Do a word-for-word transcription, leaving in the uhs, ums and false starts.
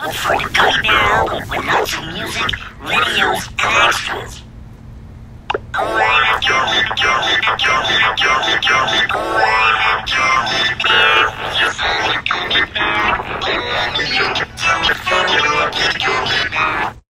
Look for the Gummy Bear album with lots of music, videos, and extras. Oh, I'm a gummy, I'm a gummy, I'm a gummy, I'm a gummy.